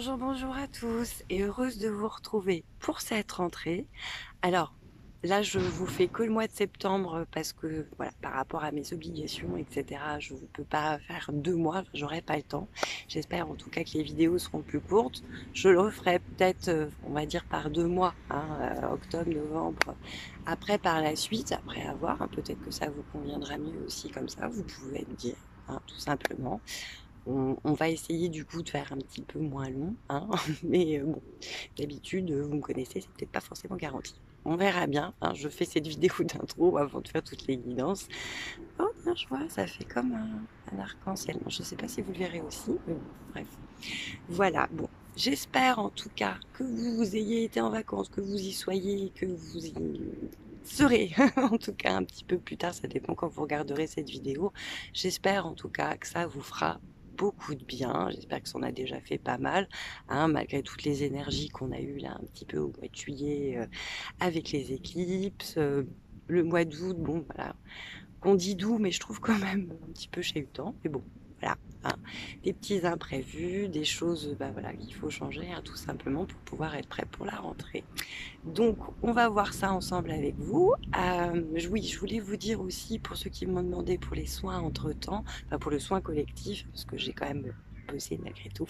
Bonjour, bonjour à tous et heureuse de vous retrouver pour cette rentrée. Alors là, je vous fais que le mois de septembre parce que voilà, par rapport à mes obligations, etc., je ne peux pas faire 2 mois, j'aurai pas le temps. J'espère en tout cas que les vidéos seront plus courtes. Je le referai peut-être, on va dire par 2 mois, hein, octobre, novembre. Après, par la suite, après avoir, hein, peut-être que ça vous conviendra mieux aussi comme ça, vous pouvez me dire, hein, tout simplement. On va essayer du coup de faire un petit peu moins long, hein. Mais bon, d'habitude, vous me connaissez, c'est peut-être pas forcément garanti. On verra bien, hein. Je fais cette vidéo d'intro avant de faire toutes les guidances. Oh, bien, je vois, ça fait comme un arc-en-ciel. Bon, je sais pas si vous le verrez aussi, mais bon, bref. Voilà, bon. J'espère en tout cas que vous ayez été en vacances, que vous y soyez, que vous y serez, en tout cas un petit peu plus tard, ça dépend quand vous regarderez cette vidéo. J'espère en tout cas que ça vous fera beaucoup de bien. J'espère que ça en a déjà fait pas mal, hein, malgré toutes les énergies qu'on a eues là un petit peu au mois de juillet avec les éclipses. Le mois d'août, bon voilà, qu'on dit doux, mais je trouve quand même un petit peu chahutant. Mais bon, voilà, hein, des petits imprévus, des choses bah, voilà, qu'il faut changer, hein, tout simplement pour pouvoir être prêt pour la rentrée. Donc, on va voir ça ensemble avec vous. Oui, je voulais vous dire aussi, pour ceux qui m'ont demandé pour les soins entre-temps, enfin pour le soin collectif, parce que j'ai quand même bossé malgré tout.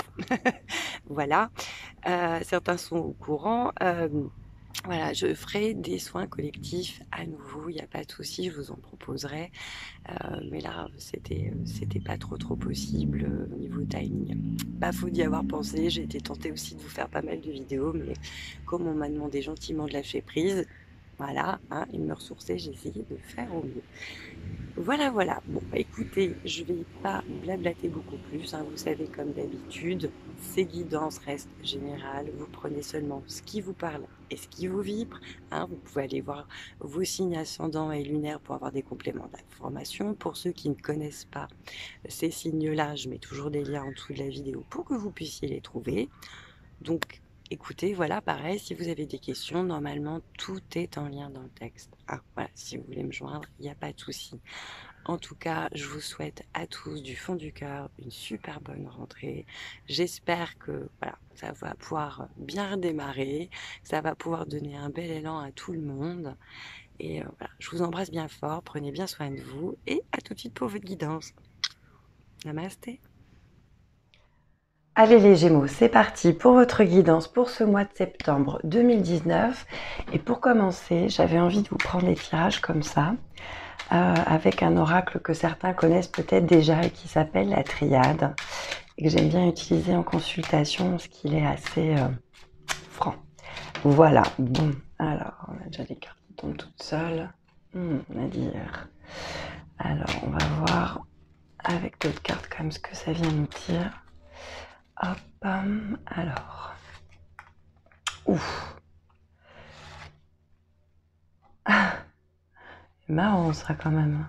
Voilà, certains sont au courant. Voilà, je ferai des soins collectifs à nouveau, il n'y a pas de souci, je vous en proposerai. Mais là, c'était pas trop possible au niveau timing. Bah, faut d'y avoir pensé. J'ai été tentée aussi de vous faire pas mal de vidéos, mais comme on m'a demandé gentiment de lâcher prise, voilà, hein, et de me ressourcer, j'ai essayé de faire au mieux. Voilà, voilà. Bon, bah, écoutez, je vais pas blablater beaucoup plus, hein, vous savez, comme d'habitude, ces guidances restent générales. Vous prenez seulement ce qui vous parle et ce qui vous vibre, hein. Vous pouvez aller voir vos signes ascendants et lunaires pour avoir des compléments d'information. Pour ceux qui ne connaissent pas ces signes-là, je mets toujours des liens en dessous de la vidéo pour que vous puissiez les trouver. Donc, écoutez, voilà, pareil, si vous avez des questions, normalement, tout est en lien dans le texte. Ah, voilà, si vous voulez me joindre, il n'y a pas de souci. En tout cas, je vous souhaite à tous du fond du cœur une super bonne rentrée. J'espère que voilà, ça va pouvoir bien redémarrer, que ça va pouvoir donner un bel élan à tout le monde. Et voilà, je vous embrasse bien fort, prenez bien soin de vous et à tout de suite pour votre guidance. Namasté. Allez les Gémeaux, c'est parti pour votre guidance pour ce mois de septembre 2019. Et pour commencer, j'avais envie de vous prendre les tirages comme ça, avec un oracle que certains connaissent peut-être déjà et qui s'appelle la triade, et que j'aime bien utiliser en consultation parce qu'il est assez franc. Voilà, bon, alors on a déjà les cartes qui tombent toutes seules. On a dire. Alors on va voir avec d'autres cartes quand même ce que ça vient nous dire. Hop, alors. Ouf. Marrant ça quand même.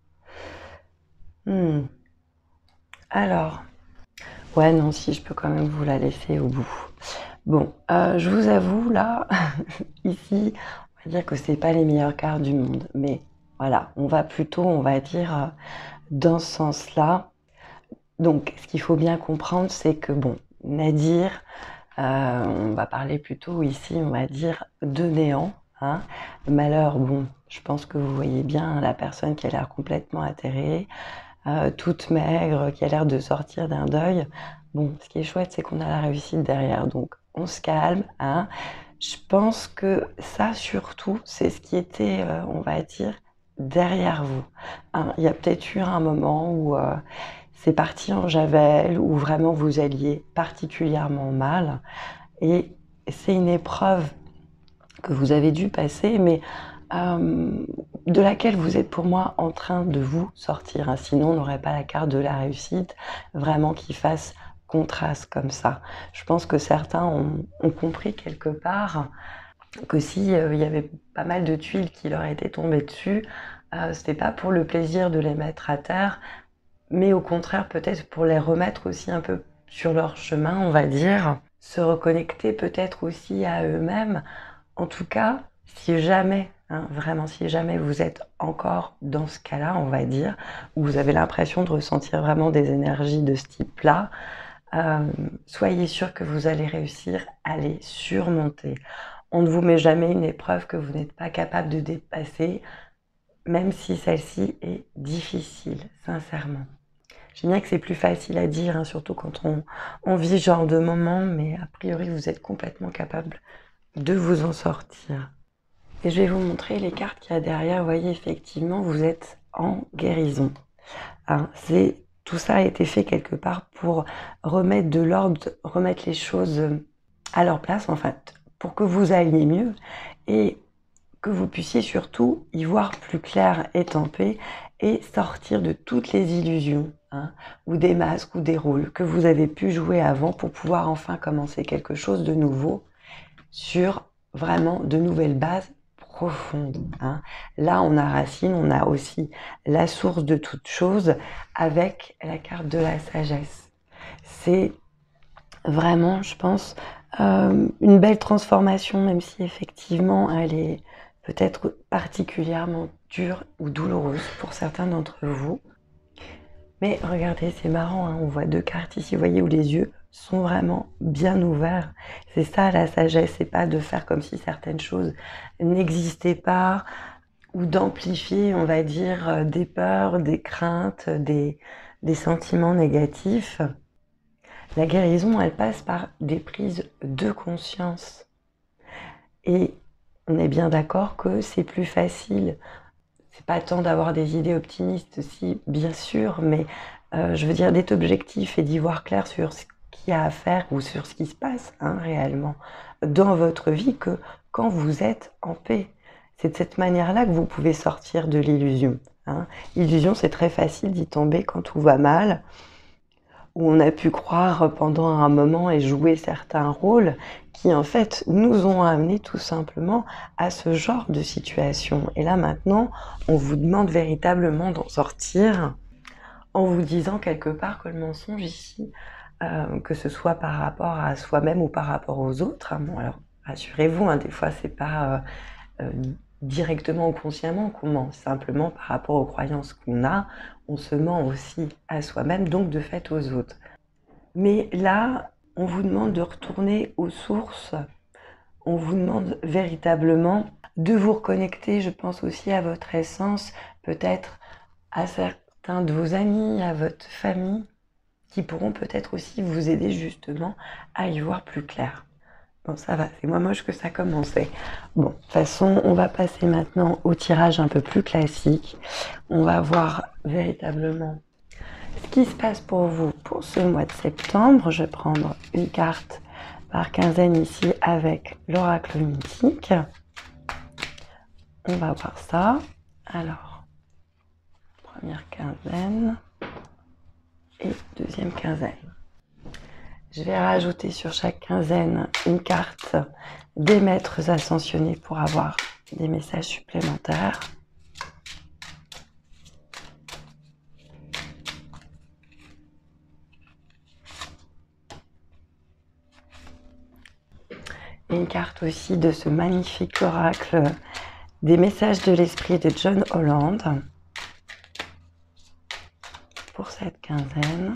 Alors. Ouais, non, si, je peux quand même vous la laisser au bout. Bon, je vous avoue, là, ici, on va dire que c'est pas les meilleures cartes du monde. Mais voilà, on va plutôt, on va dire, dans ce sens-là. Donc, ce qu'il faut bien comprendre, c'est que, bon, Nadir, on va parler plutôt ici, on va dire, de néant. Hein. Malheur, bon, je pense que vous voyez bien la personne qui a l'air complètement atterrée, toute maigre, qui a l'air de sortir d'un deuil. Bon, ce qui est chouette, c'est qu'on a la réussite derrière. Donc, on se calme. Hein. Je pense que ça, surtout, c'est ce qui était, on va dire, derrière vous. Hein, il y a peut-être eu un moment où c'est parti en javel, où vraiment vous alliez particulièrement mal. Et c'est une épreuve que vous avez dû passer, mais de laquelle vous êtes pour moi en train de vous sortir. Hein. Sinon, on n'aurait pas la carte de la réussite vraiment qui fasse contraste comme ça. Je pense que certains ont compris quelque part que si il y avait pas mal de tuiles qui leur étaient tombées dessus, c'était pas pour le plaisir de les mettre à terre, mais au contraire peut-être pour les remettre aussi un peu sur leur chemin, on va dire, se reconnecter peut-être aussi à eux-mêmes. En tout cas, si jamais, hein, vraiment si jamais vous êtes encore dans ce cas-là, on va dire, où vous avez l'impression de ressentir vraiment des énergies de ce type-là, soyez sûr que vous allez réussir à les surmonter. On ne vous met jamais une épreuve que vous n'êtes pas capable de dépasser, même si celle-ci est difficile, sincèrement. Je sais bien que c'est plus facile à dire, hein, surtout quand on vit ce genre de moment, mais a priori, vous êtes complètement capable de vous en sortir. Et je vais vous montrer les cartes qu'il y a derrière. Vous voyez, effectivement, vous êtes en guérison. Hein, tout ça a été fait quelque part pour remettre de l'ordre, remettre les choses à leur place, en fait, pour que vous alliez mieux et que vous puissiez surtout y voir plus clair, étampé et sortir de toutes les illusions, hein, ou des masques ou des rôles que vous avez pu jouer avant pour pouvoir enfin commencer quelque chose de nouveau sur vraiment de nouvelles bases profondes. Hein. Là, on a Racine, on a aussi la source de toute chose avec la carte de la sagesse. C'est vraiment, je pense, une belle transformation, même si effectivement elle est peut-être particulièrement dure ou douloureuse pour certains d'entre vous. Mais regardez, c'est marrant, hein, on voit 2 cartes ici, vous voyez, où les yeux sont vraiment bien ouverts. C'est ça la sagesse, c'est pas de faire comme si certaines choses n'existaient pas ou d'amplifier, on va dire, des peurs, des craintes, des sentiments négatifs. La guérison, elle passe par des prises de conscience. Et on est bien d'accord que c'est plus facile. C'est pas tant d'avoir des idées optimistes, si, bien sûr, mais je veux dire d'être objectif et d'y voir clair sur ce qu'il y a à faire ou sur ce qui se passe, hein, réellement dans votre vie, que quand vous êtes en paix. C'est de cette manière-là que vous pouvez sortir de l'illusion. Hein. L'illusion, c'est très facile d'y tomber quand tout va mal, où on a pu croire pendant un moment et jouer certains rôles qui en fait nous ont amené tout simplement à ce genre de situation. Et là maintenant, on vous demande véritablement d'en sortir en vous disant quelque part que le mensonge ici, que ce soit par rapport à soi-même ou par rapport aux autres, hein, bon alors rassurez-vous, hein, des fois c'est pas directement ou consciemment qu'on ment, simplement par rapport aux croyances qu'on a, on se ment aussi à soi-même, donc de fait aux autres. Mais là, on vous demande de retourner aux sources, on vous demande véritablement de vous reconnecter, je pense aussi à votre essence, peut-être à certains de vos amis, à votre famille, qui pourront peut-être aussi vous aider justement à y voir plus clair. Bon, ça va, c'est moins moche que ça commençait. Bon, de toute façon, on va passer maintenant au tirage un peu plus classique. On va voir véritablement ce qui se passe pour vous pour ce mois de septembre. Je vais prendre une carte par quinzaine ici avec l'oracle mythique. On va voir ça. Alors, première quinzaine et deuxième quinzaine. Je vais rajouter sur chaque quinzaine une carte des maîtres ascensionnés pour avoir des messages supplémentaires. Et une carte aussi de ce magnifique oracle des messages de l'esprit de John Holland pour cette quinzaine.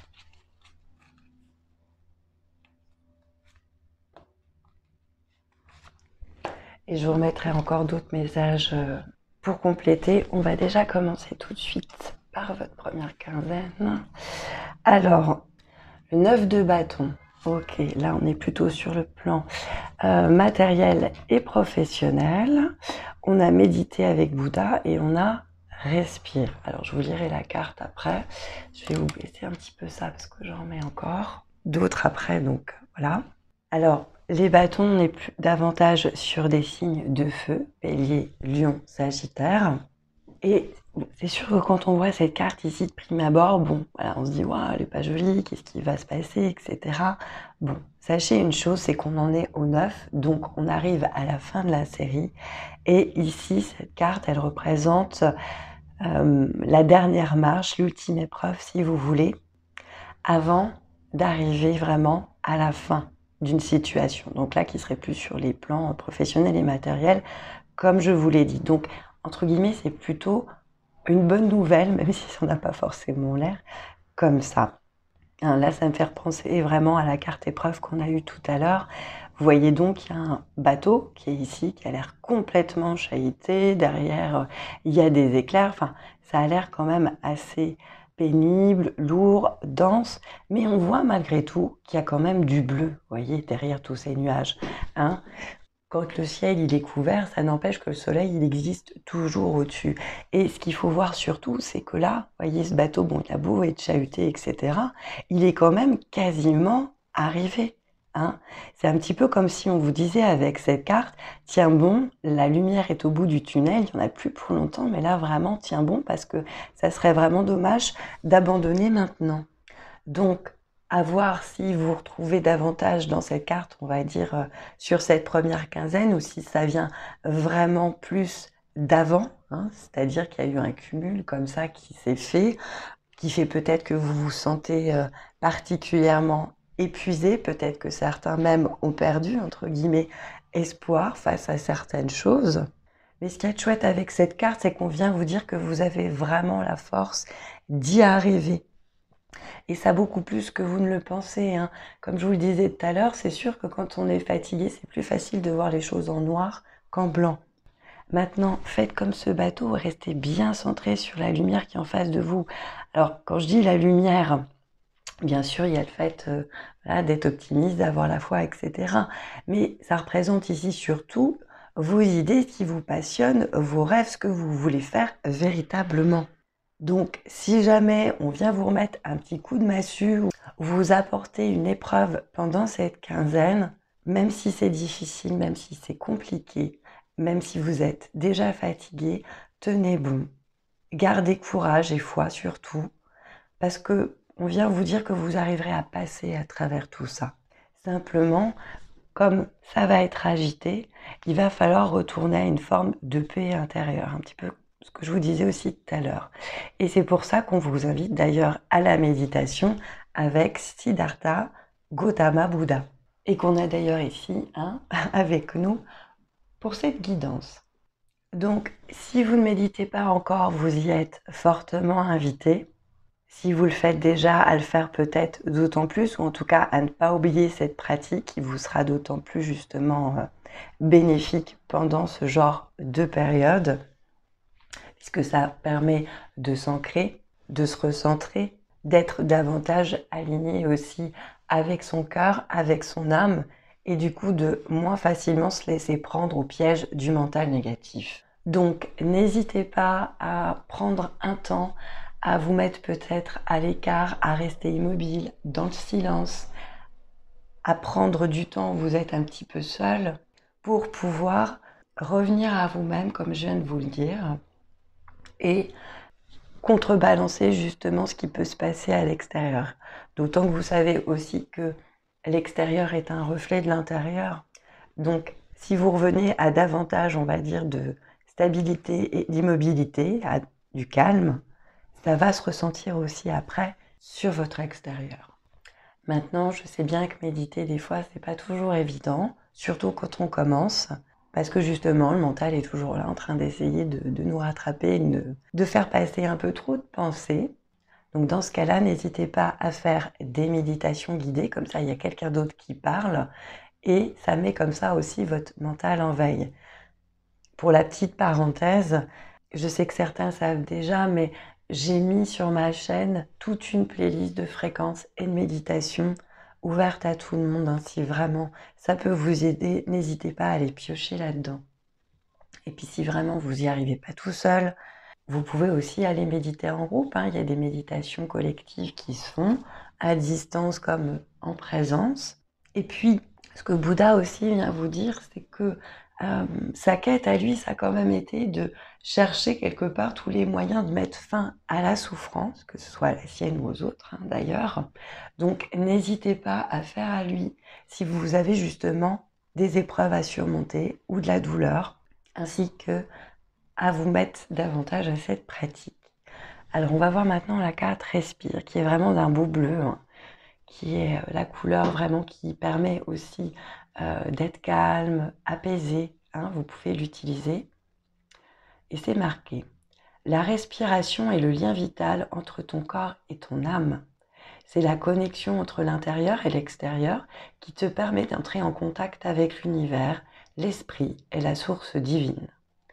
Et je vous remettrai encore d'autres messages pour compléter. On va déjà commencer tout de suite par votre première quinzaine. Alors, le 9 de bâton. Ok, là on est plutôt sur le plan matériel et professionnel. On a médité avec Bouddha et on a respire. Alors je vous lirai la carte après. Je vais vous baisser un petit peu ça parce que j'en mets encore d'autres après, donc voilà. Alors, les bâtons, on est plus davantage sur des signes de feu, Bélier, Lion, Sagittaire. Et c'est sûr que quand on voit cette carte ici de prime abord, bon, voilà, on se dit, waouh, elle est pas jolie, qu'est-ce qui va se passer, etc. Bon, sachez une chose, c'est qu'on en est au 9, donc on arrive à la fin de la série. Et ici, cette carte, elle représente la dernière marche, l'ultime épreuve, si vous voulez, avant d'arriver vraiment à la fin d'une situation. Donc là, qui serait plus sur les plans professionnels et matériels, comme je vous l'ai dit. Donc, entre guillemets, c'est plutôt une bonne nouvelle, même si ça n'a pas forcément l'air comme ça. Hein, là, ça me fait repenser vraiment à la carte épreuve qu'on a eue tout à l'heure. Vous voyez donc, il y a un bateau qui est ici, qui a l'air complètement chahuté. Derrière, il y a des éclairs. Enfin, ça a l'air quand même assez pénible, lourd, dense. Mais on voit malgré tout qu'il y a quand même du bleu, vous voyez, derrière tous ces nuages. Hein. Quand le ciel il est couvert, ça n'empêche que le soleil il existe toujours au-dessus. Et ce qu'il faut voir surtout, c'est que là, vous voyez ce bateau, bon, il a beau être chahuté, etc., il est quand même quasiment arrivé. Hein. C'est un petit peu comme si on vous disait avec cette carte, tiens bon, la lumière est au bout du tunnel, il n'y en a plus pour longtemps, mais là vraiment, tiens bon, parce que ça serait vraiment dommage d'abandonner maintenant. Donc, à voir si vous retrouvez davantage dans cette carte, on va dire, sur cette première quinzaine, ou si ça vient vraiment plus d'avant, hein, c'est-à-dire qu'il y a eu un cumul comme ça qui s'est fait, qui fait peut-être que vous vous sentez particulièrement épuisé, peut-être que certains même ont perdu, entre guillemets, espoir face à certaines choses. Mais ce qui est chouette avec cette carte, c'est qu'on vient vous dire que vous avez vraiment la force d'y arriver. Et ça beaucoup plus que vous ne le pensez. Hein. Comme je vous le disais tout à l'heure, c'est sûr que quand on est fatigué, c'est plus facile de voir les choses en noir qu'en blanc. Maintenant, faites comme ce bateau, restez bien centré sur la lumière qui est en face de vous. Alors, quand je dis la lumière, bien sûr, il y a le fait voilà, d'être optimiste, d'avoir la foi, etc. Mais ça représente ici surtout vos idées, ce qui vous passionne, vos rêves, ce que vous voulez faire véritablement. Donc, si jamais on vient vous remettre un petit coup de massue ou vous apporter une épreuve pendant cette quinzaine, même si c'est difficile, même si c'est compliqué, même si vous êtes déjà fatigué, tenez bon, gardez courage et foi surtout, parce que on vient vous dire que vous arriverez à passer à travers tout ça. Simplement, comme ça va être agité, il va falloir retourner à une forme de paix intérieure, un petit peu ce que je vous disais aussi tout à l'heure. Et c'est pour ça qu'on vous invite d'ailleurs à la méditation avec Siddhartha Gautama Bouddha. Et qu'on a d'ailleurs ici avec nous pour cette guidance. Donc, si vous ne méditez pas encore, vous y êtes fortement invité. Si vous le faites déjà, à le faire peut-être d'autant plus, ou en tout cas à ne pas oublier cette pratique qui vous sera d'autant plus justement bénéfique pendant ce genre de période, puisque ça permet de s'ancrer, de se recentrer, d'être davantage aligné aussi avec son cœur, avec son âme, et du coup de moins facilement se laisser prendre au piège du mental négatif. Donc n'hésitez pas à prendre un temps, à vous mettre peut-être à l'écart, à rester immobile, dans le silence, à prendre du temps où vous êtes un petit peu seul pour pouvoir revenir à vous-même, comme je viens de vous le dire, et contrebalancer justement ce qui peut se passer à l'extérieur. D'autant que vous savez aussi que l'extérieur est un reflet de l'intérieur. Donc, si vous revenez à davantage, on va dire, de stabilité et d'immobilité, à du calme, ça va se ressentir aussi après sur votre extérieur. Maintenant, je sais bien que méditer, des fois, c'est pas toujours évident, surtout quand on commence, parce que justement, le mental est toujours là en train d'essayer de nous rattraper, de faire passer un peu trop de pensées. Donc dans ce cas-là, n'hésitez pas à faire des méditations guidées, comme ça il y a quelqu'un d'autre qui parle, et ça met comme ça aussi votre mental en veille. Pour la petite parenthèse, je sais que certains savent déjà, mais j'ai mis sur ma chaîne toute une playlist de fréquences et de méditation ouverte à tout le monde. Hein, si vraiment ça peut vous aider, n'hésitez pas à aller piocher là-dedans. Et puis si vraiment vous n'y arrivez pas tout seul, vous pouvez aussi aller méditer en groupe. Hein. Il y a des méditations collectives qui se font à distance comme en présence. Et puis, ce que Bouddha aussi vient vous dire, c'est que sa quête à lui, ça a quand même été de chercher quelque part tous les moyens de mettre fin à la souffrance, que ce soit à la sienne ou aux autres d'ailleurs. Donc, n'hésitez pas à faire à lui si vous avez justement des épreuves à surmonter ou de la douleur, ainsi que à vous mettre davantage à cette pratique. Alors on va voir maintenant la carte Respire, qui est vraiment d'un beau bleu, qui est la couleur vraiment qui permet aussi d'être calme, apaisé. Vous pouvez l'utiliser. Et c'est marqué. La respiration est le lien vital entre ton corps et ton âme. C'est la connexion entre l'intérieur et l'extérieur qui te permet d'entrer en contact avec l'univers, l'esprit et la source divine.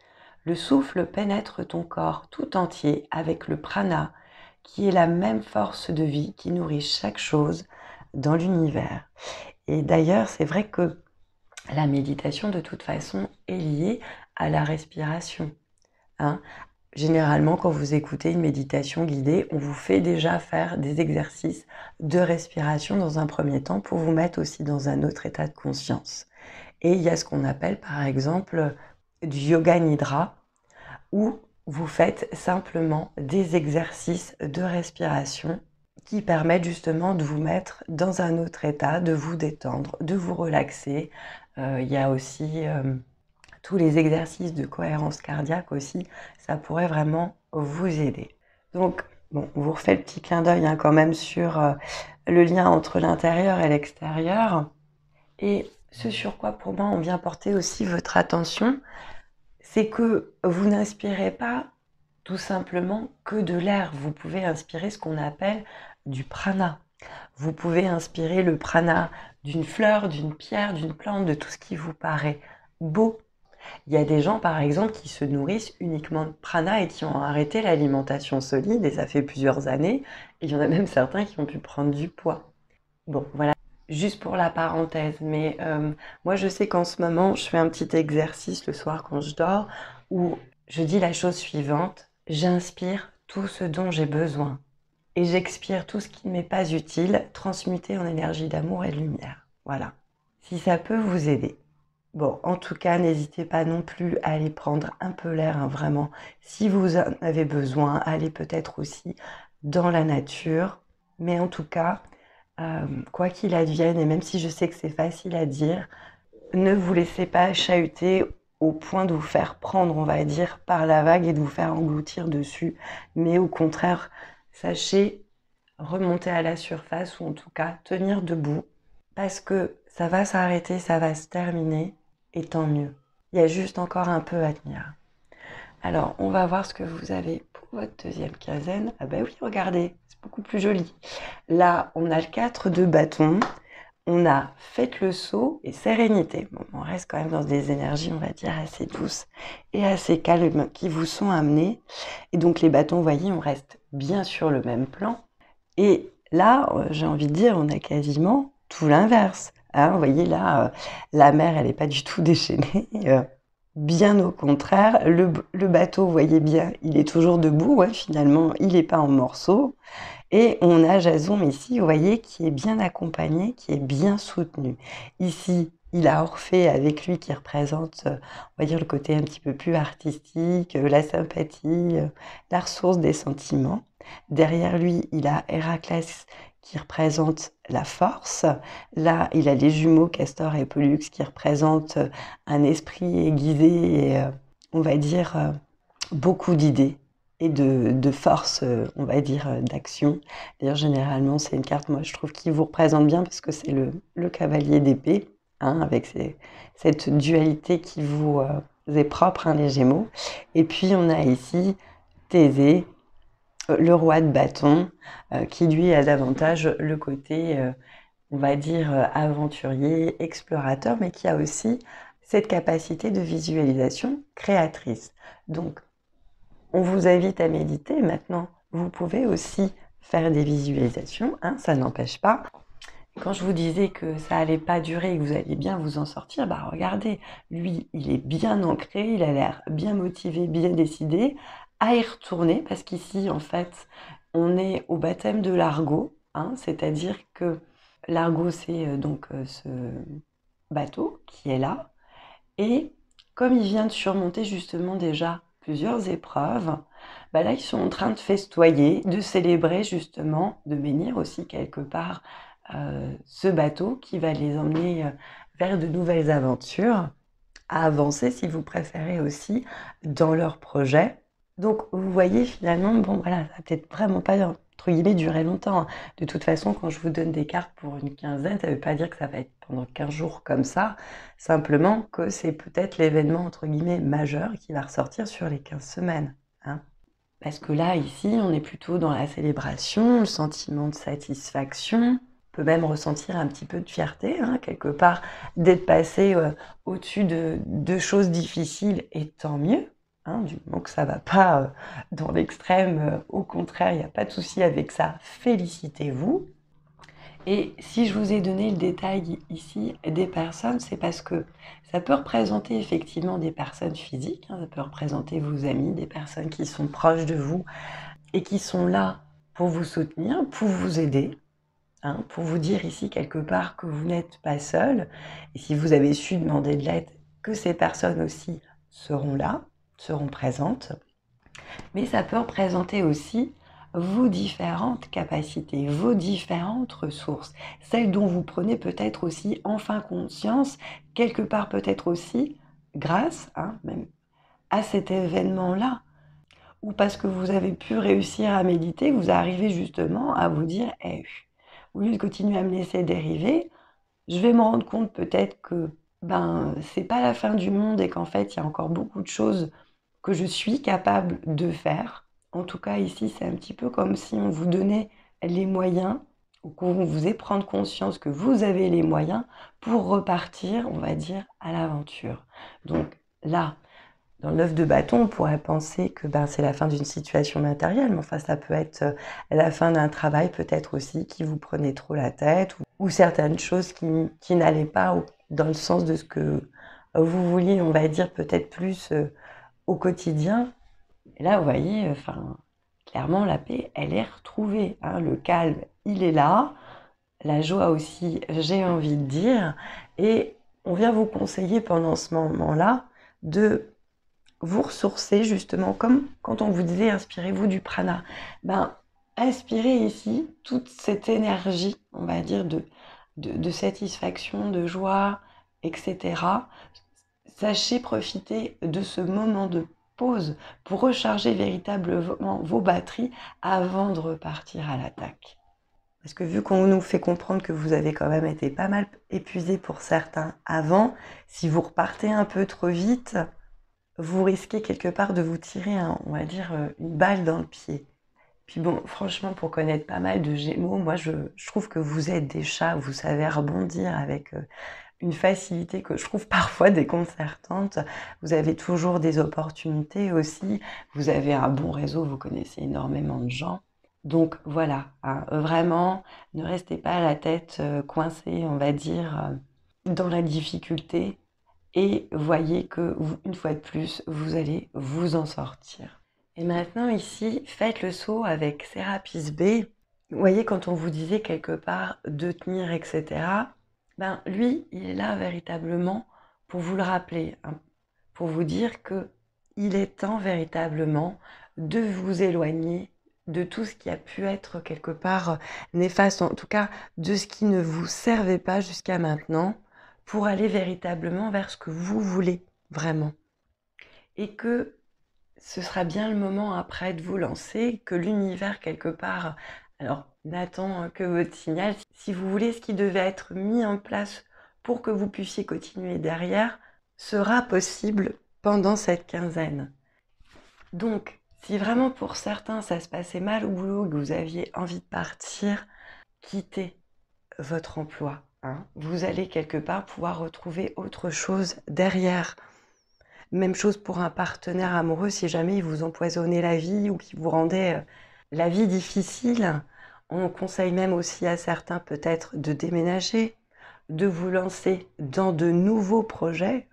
Le souffle pénètre ton corps tout entier avec le prana, qui est la même force de vie qui nourrit chaque chose dans l'univers. Et d'ailleurs, c'est vrai que la méditation, de toute façon, est liée à la respiration. Hein. Généralement, quand vous écoutez une méditation guidée, on vous fait déjà faire des exercices de respiration dans un premier temps pour vous mettre aussi dans un autre état de conscience. Et il y a ce qu'on appelle par exemple du yoga nidra, où vous faites simplement des exercices de respiration qui permettent justement de vous mettre dans un autre état, de vous détendre, de vous relaxer. Il y a aussi tous les exercices de cohérence cardiaque aussi, ça pourrait vraiment vous aider. Donc, bon, on vous refait le petit clin d'œil quand même sur le lien entre l'intérieur et l'extérieur. Et ce sur quoi pour moi on vient porter aussi votre attention, c'est que vous n'inspirez pas tout simplement que de l'air. Vous pouvez inspirer ce qu'on appelle du prana. Vous pouvez inspirer le prana d'une fleur, d'une pierre, d'une plante, de tout ce qui vous paraît beau. Il y a des gens, par exemple, qui se nourrissent uniquement de prana et qui ont arrêté l'alimentation solide, et ça fait plusieurs années. Et il y en a même certains qui ont pu prendre du poids. Bon, voilà, juste pour la parenthèse. Mais moi, je sais qu'en ce moment, je fais un petit exercice le soir quand je dors, où je dis la chose suivante: j'inspire tout ce dont j'ai besoin. Et j'expire tout ce qui ne m'est pas utile, transmuté en énergie d'amour et de lumière. Voilà. Si ça peut vous aider. Bon, en tout cas, n'hésitez pas non plus à aller prendre un peu l'air, vraiment. Si vous en avez besoin, allez peut-être aussi dans la nature. Mais en tout cas, quoi qu'il advienne, et même si je sais que c'est facile à dire, ne vous laissez pas chahuter au point de vous faire prendre, on va dire, par la vague et de vous faire engloutir dessus. Mais au contraire, sachez remonter à la surface, ou en tout cas tenir debout, parce que ça va s'arrêter, ça va se terminer. Et tant mieux. Il y a juste encore un peu à tenir. Alors, on va voir ce que vous avez pour votre deuxième quinzaine. Ah ben oui, regardez, c'est beaucoup plus joli. Là, on a le 4 de bâton. On a faites le saut et sérénité. Bon, on reste quand même dans des énergies, on va dire, assez douces et assez calmes qui vous sont amenées. Et donc, les bâtons, vous voyez, on reste bien sur le même plan. Et là, j'ai envie de dire, on a quasiment tout l'inverse. Hein, vous voyez là, la mer, elle n'est pas du tout déchaînée. Bien au contraire, le bateau, vous voyez bien, il est toujours debout. Ouais, finalement, il n'est pas en morceaux. Et on a Jason ici, vous voyez, qui est bien accompagné, qui est bien soutenu. Ici, il a Orphée avec lui qui représente, on va dire, le côté un petit peu plus artistique, la sympathie, la ressource des sentiments. Derrière lui, il a Héraclès qui représente la force. Là, il a les jumeaux Castor et Pollux qui représentent un esprit aiguisé et, on va dire, beaucoup d'idées et de force, on va dire, d'action. D'ailleurs, généralement, c'est une carte, moi, je trouve, qui vous représente bien parce que c'est le cavalier d'épée, hein, avec cette dualité qui vous est propre, hein, les Gémeaux. Et puis, on a ici Thésée, le roi de bâton, qui lui a davantage le côté, on va dire, aventurier, explorateur, mais qui a aussi cette capacité de visualisation créatrice. Donc, on vous invite à méditer. Maintenant, vous pouvez aussi faire des visualisations, hein, ça n'empêche pas. Quand je vous disais que ça allait pas durer et que vous alliez bien vous en sortir, bah regardez, lui, il est bien ancré, il a l'air bien motivé, bien décidé à y retourner parce qu'ici, en fait, on est au baptême de l'Argo, hein, c'est-à-dire que l'Argo, c'est donc ce bateau qui est là. Et comme il vient de surmonter justement déjà plusieurs épreuves, bah là ils sont en train de festoyer, de célébrer justement, de bénir aussi quelque part ce bateau qui va les emmener vers de nouvelles aventures, à avancer si vous préférez aussi dans leurs projets. Donc vous voyez finalement, bon voilà, ça va peut-être vraiment pas entre guillemets durer longtemps, hein. De toute façon, quand je vous donne des cartes pour une quinzaine, ça ne veut pas dire que ça va être pendant 15 jours comme ça, simplement que c'est peut-être l'événement entre guillemets majeur qui va ressortir sur les 15 semaines. Hein. Parce que là, ici, on est plutôt dans la célébration, le sentiment de satisfaction. On peut même ressentir un petit peu de fierté, hein, quelque part, d'être passé au-dessus de choses difficiles, et tant mieux. Hein, du moment que ça ne va pas dans l'extrême, au contraire, il n'y a pas de souci avec ça, félicitez-vous. Et si je vous ai donné le détail ici des personnes, c'est parce que ça peut représenter effectivement des personnes physiques, hein, ça peut représenter vos amis, des personnes qui sont proches de vous et qui sont là pour vous soutenir, pour vous aider, hein, pour vous dire ici quelque part que vous n'êtes pas seul. Et si vous avez su demander de l'aide, que ces personnes aussi seront là, seront présentes. Mais ça peut représenter aussi vos différentes capacités, vos différentes ressources, celles dont vous prenez peut-être aussi enfin conscience, quelque part peut-être aussi grâce même à cet événement-là, ou parce que vous avez pu réussir à méditer, vous arrivez justement à vous dire au lieu de continuer à me laisser dériver, je vais me rendre compte peut-être que c'est pas la fin du monde et qu'en fait il y a encore beaucoup de choses que je suis capable de faire. En tout cas, ici, c'est un petit peu comme si on vous donnait les moyens, ou qu'on vous faisait prendre conscience que vous avez les moyens pour repartir, on va dire, à l'aventure. Donc là, dans le 9 de bâton, on pourrait penser que c'est la fin d'une situation matérielle, mais enfin, ça peut être la fin d'un travail peut-être aussi qui vous prenait trop la tête, ou certaines choses qui n'allaient pas dans le sens de ce que vous vouliez, on va dire, peut-être plus au quotidien. Et là, vous voyez, clairement, la paix, elle est retrouvée. Hein. Le calme, il est là. La joie aussi, j'ai envie de dire. Et on vient vous conseiller pendant ce moment-là de vous ressourcer justement, comme quand on vous disait inspirez-vous du prana. Inspirez ici toute cette énergie, on va dire, de satisfaction, de joie, etc. Sachez profiter de ce moment de pause pour recharger véritablement vos batteries avant de repartir à l'attaque. Parce que vu qu'on nous fait comprendre que vous avez quand même été pas mal épuisé pour certains avant, si vous repartez un peu trop vite, vous risquez quelque part de vous tirer, on va dire, une balle dans le pied. Puis bon, franchement, pour connaître pas mal de Gémeaux, moi je trouve que vous êtes des chats, vous savez rebondir avec une facilité que je trouve parfois déconcertante. Vous avez toujours des opportunités aussi, vous avez un bon réseau, vous connaissez énormément de gens. Donc voilà, vraiment, ne restez pas la tête coincée, on va dire, dans la difficulté. Et voyez que, une fois de plus, vous allez vous en sortir. Et maintenant ici, faites le saut avec Sérapis B. Vous voyez, quand on vous disait quelque part de tenir, etc., lui, il est là véritablement pour vous le rappeler, pour vous dire que il est temps véritablement de vous éloigner de tout ce qui a pu être quelque part néfaste, en tout cas de ce qui ne vous servait pas jusqu'à maintenant, pour aller véritablement vers ce que vous voulez vraiment. Et que ce sera bien le moment après de vous lancer, que l'univers quelque part, alors n'attend que votre signal. Si vous voulez, ce qui devait être mis en place pour que vous puissiez continuer derrière, sera possible pendant cette quinzaine. Donc, si vraiment pour certains ça se passait mal au boulot, que vous aviez envie de partir, quittez votre emploi. Vous allez quelque part pouvoir retrouver autre chose derrière. Même chose pour un partenaire amoureux, si jamais il vous empoisonnait la vie ou qu'il vous rendait la vie difficile. On conseille même aussi à certains peut-être de déménager, de vous lancer dans de nouveaux projets,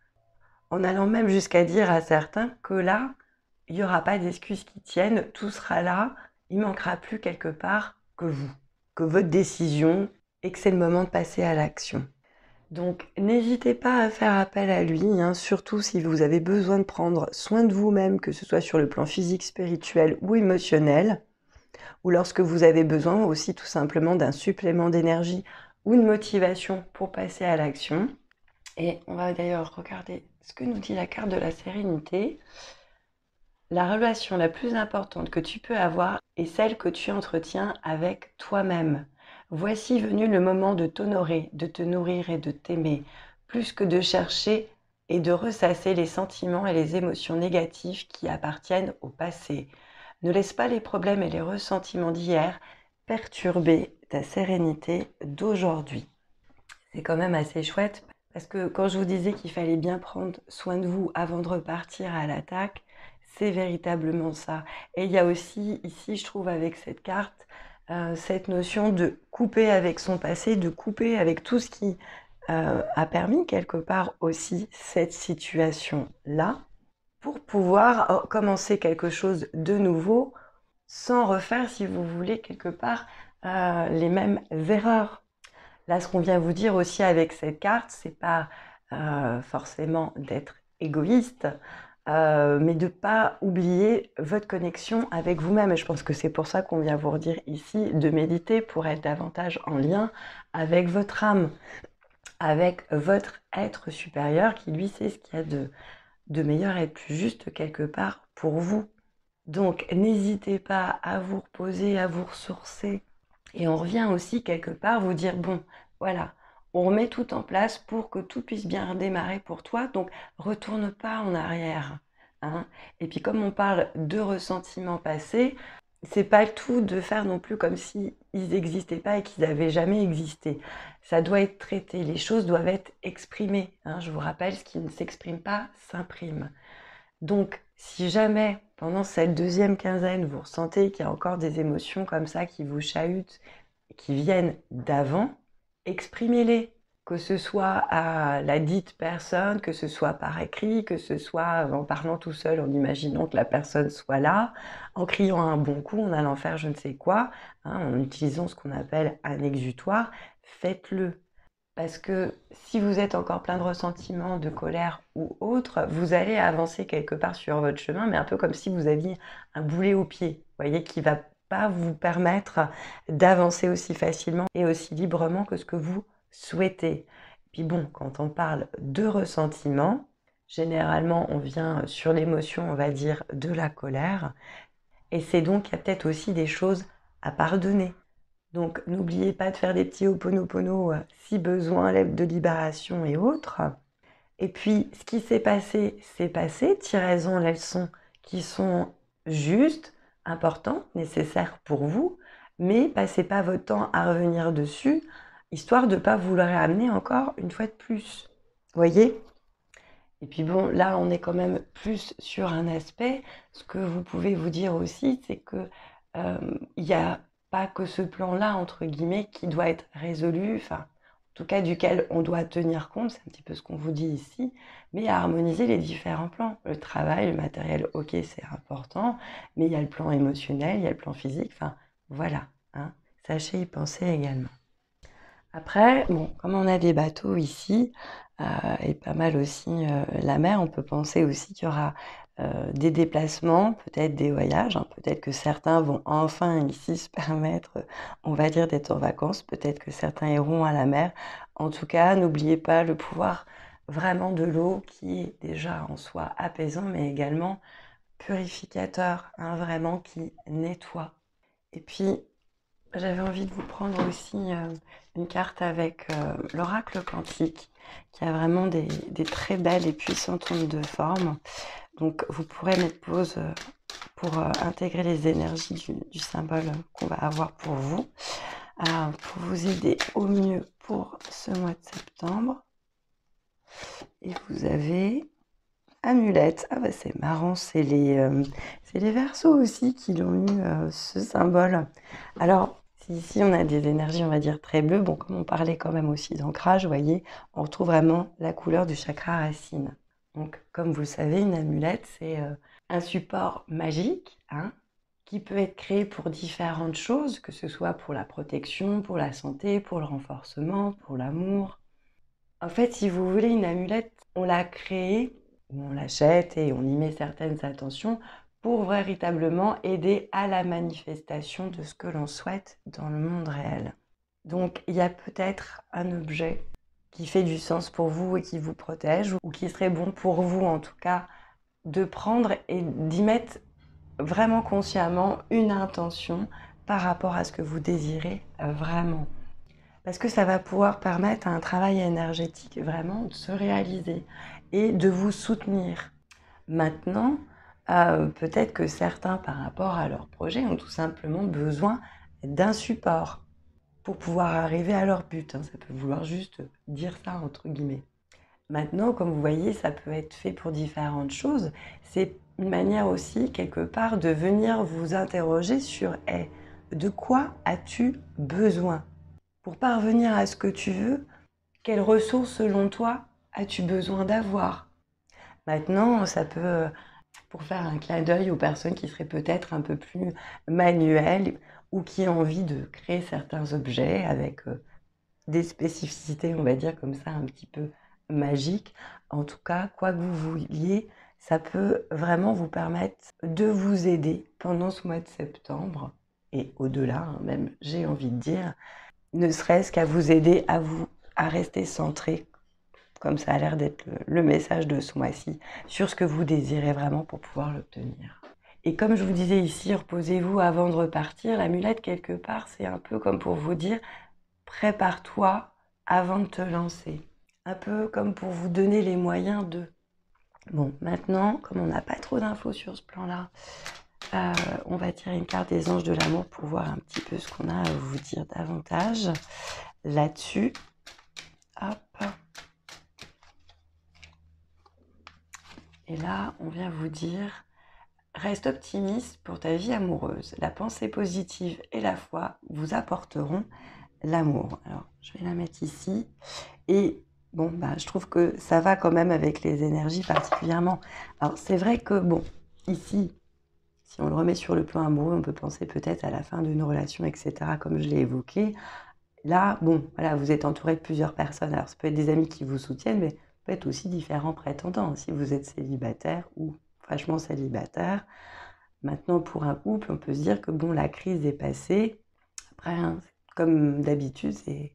en allant même jusqu'à dire à certains que là, il n'y aura pas d'excuses qui tiennent, tout sera là, il ne manquera plus quelque part que vous, que votre décision, et que c'est le moment de passer à l'action. Donc n'hésitez pas à faire appel à lui, surtout si vous avez besoin de prendre soin de vous-même, que ce soit sur le plan physique, spirituel ou émotionnel, ou lorsque vous avez besoin aussi tout simplement d'un supplément d'énergie ou de motivation pour passer à l'action. Et on va d'ailleurs regarder ce que nous dit la carte de la sérénité. La relation la plus importante que tu peux avoir est celle que tu entretiens avec toi-même. Voici venu le moment de t'honorer, de te nourrir et de t'aimer, plus que de chercher et de ressasser les sentiments et les émotions négatives qui appartiennent au passé. Ne laisse pas les problèmes et les ressentiments d'hier perturber ta sérénité d'aujourd'hui. C'est quand même assez chouette parce que quand je vous disais qu'il fallait bien prendre soin de vous avant de repartir à l'attaque, c'est véritablement ça. Et il y a aussi ici, je trouve, avec cette carte, cette notion de couper avec son passé, de couper avec tout ce qui a permis quelque part aussi cette situation-là, pour pouvoir commencer quelque chose de nouveau sans refaire, si vous voulez, quelque part les mêmes erreurs. Là, ce qu'on vient vous dire aussi avec cette carte, c'est pas forcément d'être égoïste, mais de pas oublier votre connexion avec vous-même. Et je pense que c'est pour ça qu'on vient vous redire ici de méditer pour être davantage en lien avec votre âme, avec votre être supérieur qui lui sait ce qu'il y a de meilleur et de plus juste quelque part pour vous. Donc n'hésitez pas à vous reposer, à vous ressourcer. Et on revient aussi quelque part vous dire, bon, voilà, on remet tout en place pour que tout puisse bien redémarrer pour toi. Donc retourne pas en arrière. Hein. Et puis comme on parle de ressentiments passés, c'est pas le tout de faire non plus comme si ils n'existaient pas et qu'ils n'avaient jamais existé. Ça doit être traité, les choses doivent être exprimées. Hein. Je vous rappelle, ce qui ne s'exprime pas s'imprime. Donc, si jamais, pendant cette deuxième quinzaine, vous ressentez qu'il y a encore des émotions comme ça qui vous chahutent, qui viennent d'avant, exprimez-les. Que ce soit à la dite personne, que ce soit par écrit, que ce soit en parlant tout seul, en imaginant que la personne soit là, en criant un bon coup, en allant faire je ne sais quoi, hein, en utilisant ce qu'on appelle un exutoire, faites-le. Parce que si vous êtes encore plein de ressentiments, de colère ou autre, vous allez avancer quelque part sur votre chemin, mais un peu comme si vous aviez un boulet au pied, vous voyez, qui ne va pas vous permettre d'avancer aussi facilement et aussi librement que ce que vous souhaitez. Puis bon, quand on parle de ressentiment, généralement on vient sur l'émotion, on va dire, de la colère, et c'est donc qu'il y a peut-être aussi des choses à pardonner. Donc n'oubliez pas de faire des petits ho'oponopono si besoin, lèvres de libération et autres. Et puis ce qui s'est passé, tirez-en les leçons qui sont justes, importantes, nécessaires pour vous, mais passez pas votre temps à revenir dessus, histoire de ne pas vous le ramener encore une fois de plus. Voyez ? Et puis bon, là on est quand même plus sur un aspect. Ce que vous pouvez vous dire aussi, c'est que il y a pas que ce plan-là, entre guillemets, qui doit être résolu, enfin, en tout cas duquel on doit tenir compte, c'est un petit peu ce qu'on vous dit ici, mais à harmoniser les différents plans. Le travail, le matériel, ok, c'est important, mais il y a le plan émotionnel, il y a le plan physique, enfin, voilà, hein, sachez y penser également. Après, bon, comme on a des bateaux ici, et pas mal aussi la mer, on peut penser aussi qu'il y aura des déplacements, peut-être des voyages, hein. Peut-être que certains vont enfin ici se permettre, on va dire, d'être en vacances, peut-être que certains iront à la mer. En tout cas, n'oubliez pas le pouvoir vraiment de l'eau qui est déjà en soi apaisant, mais également purificateur, hein, vraiment qui nettoie. Et puis, j'avais envie de vous prendre aussi une carte avec l'oracle quantique, qui a vraiment des très belles et puissantes ondes de forme. Donc vous pourrez mettre pause pour intégrer les énergies du symbole qu'on va avoir pour vous aider au mieux pour ce mois de septembre. Et vous avez amulette. Ah bah c'est marrant, c'est les Verseaux aussi qui l'ont eu ce symbole. Alors ici on a des énergies, on va dire, très bleues. Bon, comme on parlait quand même aussi d'ancrage, vous voyez, on retrouve vraiment la couleur du chakra racine. Donc, comme vous le savez, une amulette, c'est un support magique, hein, qui peut être créé pour différentes choses, que ce soit pour la protection, pour la santé, pour le renforcement, pour l'amour. En fait, si vous voulez, une amulette, on l'a créée, on l'achète et on y met certaines attentions pour véritablement aider à la manifestation de ce que l'on souhaite dans le monde réel. Donc, il y a peut-être un objet qui fait du sens pour vous et qui vous protège, ou qui serait bon pour vous en tout cas de prendre et d'y mettre vraiment consciemment une intention par rapport à ce que vous désirez vraiment. Parce que ça va pouvoir permettre à un travail énergétique vraiment de se réaliser et de vous soutenir. Maintenant, peut-être que certains, par rapport à leur projet, ont tout simplement besoin d'un support pour pouvoir arriver à leur but, hein. Ça peut vouloir juste dire ça, entre guillemets. Maintenant, comme vous voyez, ça peut être fait pour différentes choses. C'est une manière aussi, quelque part, de venir vous interroger sur de quoi as-tu besoin pour parvenir à ce que tu veux? Quelles ressources, selon toi, as-tu besoin d'avoir? Maintenant, ça peut, pour faire un clin d'œil aux personnes qui seraient peut-être un peu plus manuelles ou qui ont envie de créer certains objets avec des spécificités, on va dire comme ça, un petit peu magiques. En tout cas, quoi que vous vouliez, ça peut vraiment vous permettre de vous aider pendant ce mois de septembre et au-delà, hein, même, j'ai envie de dire, ne serait-ce qu'à vous aider à rester centré, comme ça a l'air d'être le message de ce mois-ci, sur ce que vous désirez vraiment pour pouvoir l'obtenir. Et comme je vous disais ici, reposez-vous avant de repartir. L'amulette, quelque part, c'est un peu comme pour vous dire, prépare-toi avant de te lancer. Un peu comme pour vous donner les moyens de... Bon, maintenant, comme on n'a pas trop d'infos sur ce plan-là, on va tirer une carte des anges de l'amour pour voir un petit peu ce qu'on a à vous dire davantage là-dessus. Hop. Et là, on vient vous dire, reste optimiste pour ta vie amoureuse. La pensée positive et la foi vous apporteront l'amour. Alors, je vais la mettre ici. Et bon, je trouve que ça va quand même avec les énergies particulièrement. Alors, c'est vrai que, bon, ici, si on le remet sur le plan amoureux, on peut penser peut-être à la fin d'une relation, etc., comme je l'ai évoqué. Là, bon, voilà, vous êtes entouré de plusieurs personnes. Alors, ça peut être des amis qui vous soutiennent, mais peut être aussi différents prétendants. Si vous êtes célibataire ou franchement célibataire, maintenant, pour un couple, on peut se dire que, bon, la crise est passée. Après, hein, comme d'habitude,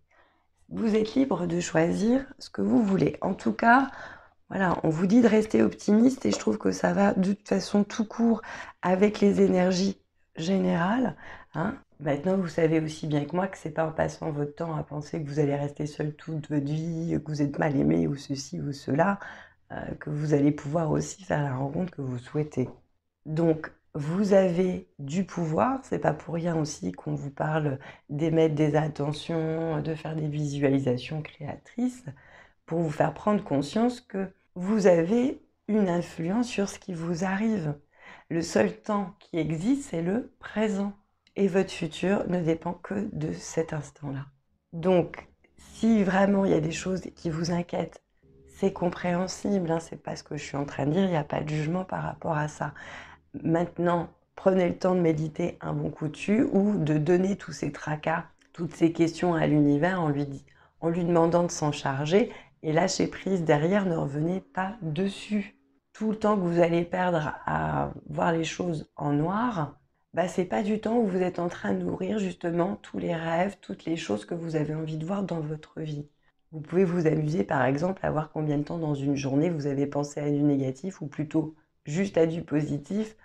vous êtes libre de choisir ce que vous voulez. En tout cas, voilà, on vous dit de rester optimiste et je trouve que ça va de toute façon tout court avec les énergies générales, hein. Maintenant, vous savez aussi bien que moi que c'est pas en passant votre temps à penser que vous allez rester seul toute votre vie, que vous êtes mal aimé ou ceci ou cela, que vous allez pouvoir aussi faire la rencontre que vous souhaitez. Donc, vous avez du pouvoir, c'est pas pour rien aussi qu'on vous parle d'émettre des intentions, de faire des visualisations créatrices, pour vous faire prendre conscience que vous avez une influence sur ce qui vous arrive. Le seul temps qui existe, c'est le présent. Et votre futur ne dépend que de cet instant-là. Donc, si vraiment il y a des choses qui vous inquiètent, c'est compréhensible, hein, c'est pas ce que je suis en train de dire, il n'y a pas de jugement par rapport à ça. Maintenant, prenez le temps de méditer un bon coup dessus ou de donner tous ces tracas, toutes ces questions à l'univers en lui demandant de s'en charger et lâcher prise derrière, ne revenez pas dessus. Tout le temps que vous allez perdre à voir les choses en noir, c'est pas du temps où vous êtes en train de nourrir justement tous les rêves, toutes les choses que vous avez envie de voir dans votre vie. Vous pouvez vous amuser par exemple à voir combien de temps dans une journée vous avez pensé à du négatif ou plutôt juste à du positif.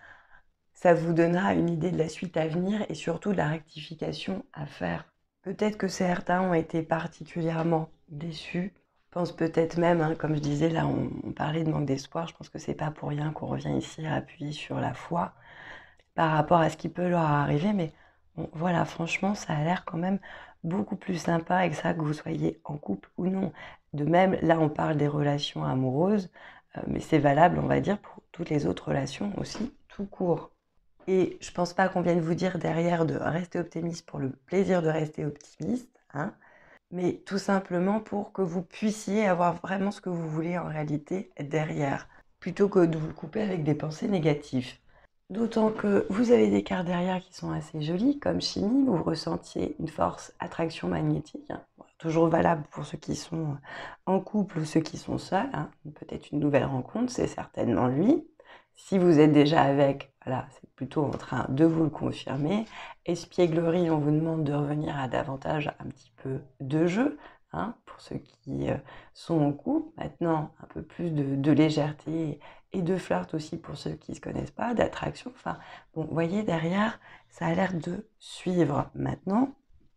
Ça vous donnera une idée de la suite à venir et surtout de la rectification à faire. Peut-être que certains ont été particulièrement déçus. Je pense peut-être même, hein, comme je disais, là on parlait de manque d'espoir, je pense que c'est pas pour rien qu'on revient ici à appuyer sur la foi par rapport à ce qui peut leur arriver, mais bon, voilà, franchement, ça a l'air quand même beaucoup plus sympa avec ça que vous soyez en couple ou non. De même, là on parle des relations amoureuses, mais c'est valable, on va dire, pour toutes les autres relations aussi, tout court. Et je pense pas qu'on vienne vous dire derrière de rester optimiste pour le plaisir de rester optimiste, hein, mais tout simplement pour que vous puissiez avoir vraiment ce que vous voulez en réalité derrière, plutôt que de vous couper avec des pensées négatives. D'autant que vous avez des cartes derrière qui sont assez jolies, comme chimie, vous ressentiez une force attraction magnétique, hein, toujours valable pour ceux qui sont en couple ou ceux qui sont seuls, hein, peut-être une nouvelle rencontre, c'est certainement lui. Si vous êtes déjà avec, voilà, c'est plutôt en train de vous le confirmer. Espièglerie, on vous demande de revenir à davantage un petit peu de jeu, hein, pour ceux qui sont en couple. Maintenant, un peu plus de légèreté et de flirt aussi pour ceux qui ne se connaissent pas, d'attraction. Enfin, bon, vous voyez, derrière, ça a l'air de suivre. Maintenant,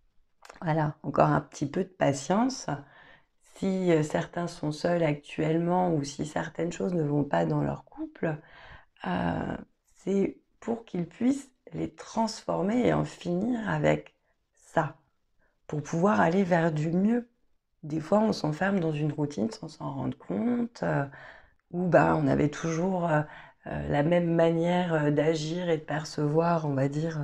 voilà, encore un petit peu de patience. Si certains sont seuls actuellement ou si certaines choses ne vont pas dans leur couple, c'est pour qu'ils puissent les transformer et en finir avec ça, pour pouvoir aller vers du mieux. Des fois, on s'enferme dans une routine sans s'en rendre compte, où on avait toujours la même manière d'agir et de percevoir, on va dire,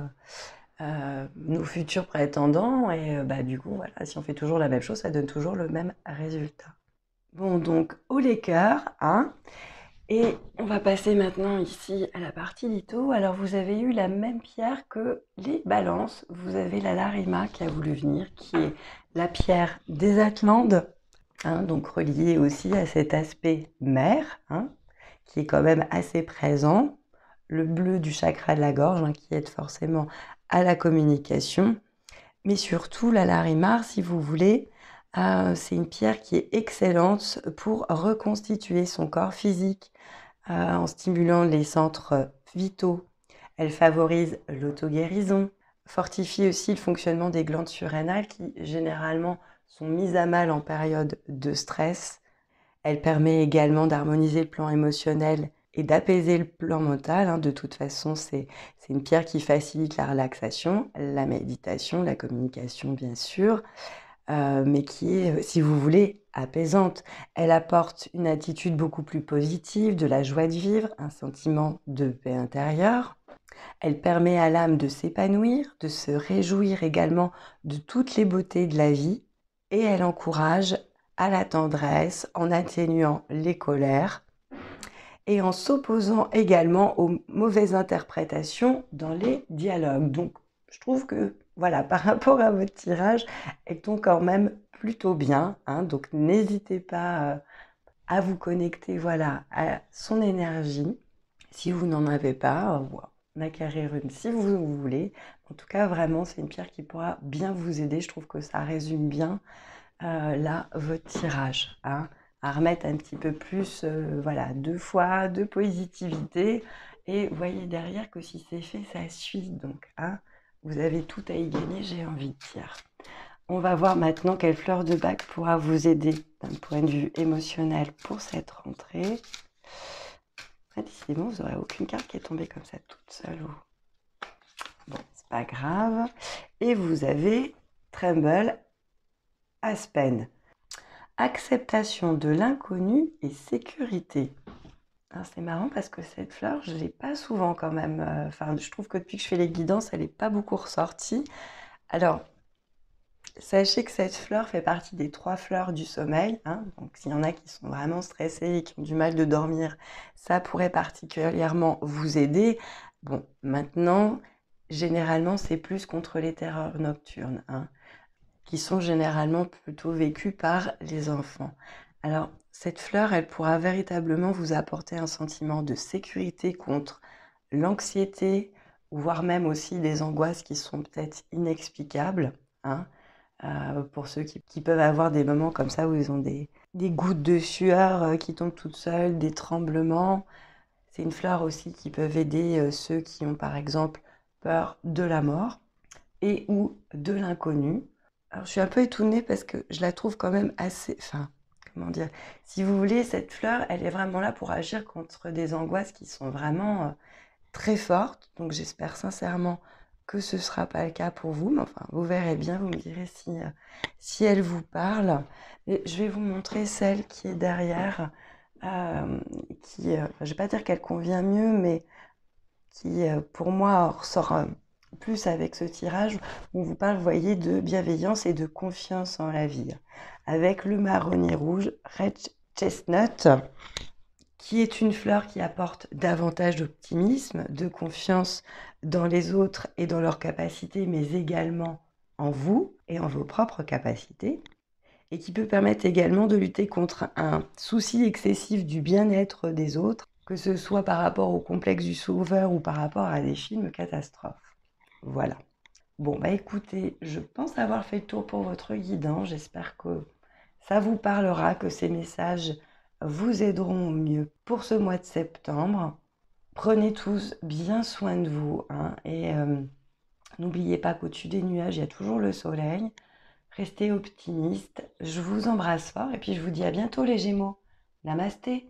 nos futurs prétendants. Et du coup, voilà, si on fait toujours la même chose, ça donne toujours le même résultat. Bon, donc, haut les cœurs, hein. Et on va passer maintenant ici à la partie litho. Alors, vous avez eu la même pierre que les balances. Vous avez la Larima qui a voulu venir, qui est la pierre des Atlantes, hein, donc reliée aussi à cet aspect mer, hein, qui est quand même assez présent. Le bleu du chakra de la gorge, hein, qui aide forcément à la communication. Mais surtout, la Larimar, si vous voulez, c'est une pierre qui est excellente pour reconstituer son corps physique en stimulant les centres vitaux. Elle favorise l'auto-guérison, fortifie aussi le fonctionnement des glandes surrénales qui généralement sont mises à mal en période de stress. Elle permet également d'harmoniser le plan émotionnel et d'apaiser le plan mental, hein. De toute façon, c'est une pierre qui facilite la relaxation, la méditation, la communication bien sûr, mais qui est, si vous voulez, apaisante. Elle apporte une attitude beaucoup plus positive, de la joie de vivre, un sentiment de paix intérieure. Elle permet à l'âme de s'épanouir, de se réjouir également de toutes les beautés de la vie, et elle encourage à la tendresse en atténuant les colères et en s'opposant également aux mauvaises interprétations dans les dialogues. Donc, je trouve que, voilà, par rapport à votre tirage, elle tombe quand même plutôt bien, hein. Donc, n'hésitez pas à vous connecter, voilà, à son énergie. Si vous n'en avez pas, en acquérir une si vous voulez. En tout cas, vraiment, c'est une pierre qui pourra bien vous aider. Je trouve que ça résume bien là votre tirage, hein, à remettre un petit peu plus, voilà, 2 fois de positivité. Et voyez derrière que si c'est fait, ça suit. Donc, hein, vous avez tout à y gagner, j'ai envie de dire. On va voir maintenant quelle fleur de bac pourra vous aider d'un point de vue émotionnel pour cette rentrée. Décidément, vous n'aurez aucune carte qui est tombée comme ça toute seule. Bon, c'est pas grave. Et vous avez Tremble, Aspen. Acceptation de l'inconnu et sécurité. Alors, c'est marrant parce que cette fleur, je ne l'ai pas souvent quand même. Enfin, je trouve que depuis que je fais les guidances, elle n'est pas beaucoup ressortie. Alors, sachez que cette fleur fait partie des 3 fleurs du sommeil, hein. Donc, s'il y en a qui sont vraiment stressés et qui ont du mal de dormir, ça pourrait particulièrement vous aider. Bon, maintenant, généralement, c'est plus contre les terreurs nocturnes, hein, qui sont généralement plutôt vécues par les enfants. Alors, cette fleur, elle pourra véritablement vous apporter un sentiment de sécurité contre l'anxiété, voire même aussi des angoisses qui sont peut-être inexplicables, hein. Pour ceux qui peuvent avoir des moments comme ça où ils ont des gouttes de sueur qui tombent toutes seules, des tremblements. C'est une fleur aussi qui peut aider ceux qui ont par exemple peur de la mort et ou de l'inconnu. Alors je suis un peu étonnée parce que je la trouve quand même assez... Enfin, comment dire? Si vous voulez, cette fleur, elle est vraiment là pour agir contre des angoisses qui sont vraiment très fortes. Donc j'espère sincèrement que ce ne sera pas le cas pour vous. Mais enfin, vous verrez bien, vous me direz si elle vous parle. Et je vais vous montrer celle qui est derrière, qui, je ne vais pas dire qu'elle convient mieux, mais qui, pour moi, ressort plus avec ce tirage. On vous parle, vous voyez, de bienveillance et de confiance en la vie. Avec le marronnier rouge, Red Chestnut, qui est une fleur qui apporte davantage d'optimisme, de confiance dans les autres et dans leurs capacités, mais également en vous et en vos propres capacités, et qui peut permettre également de lutter contre un souci excessif du bien-être des autres, que ce soit par rapport au complexe du sauveur ou par rapport à des films catastrophes. Voilà. Bon, écoutez, je pense avoir fait le tour pour votre guidance. J'espère que ça vous parlera, que ces messages vous aideront au mieux pour ce mois de septembre. Prenez tous bien soin de vous, hein, et n'oubliez pas qu'au-dessus des nuages, il y a toujours le soleil. Restez optimistes. Je vous embrasse fort et puis je vous dis à bientôt les Gémeaux. Namasté.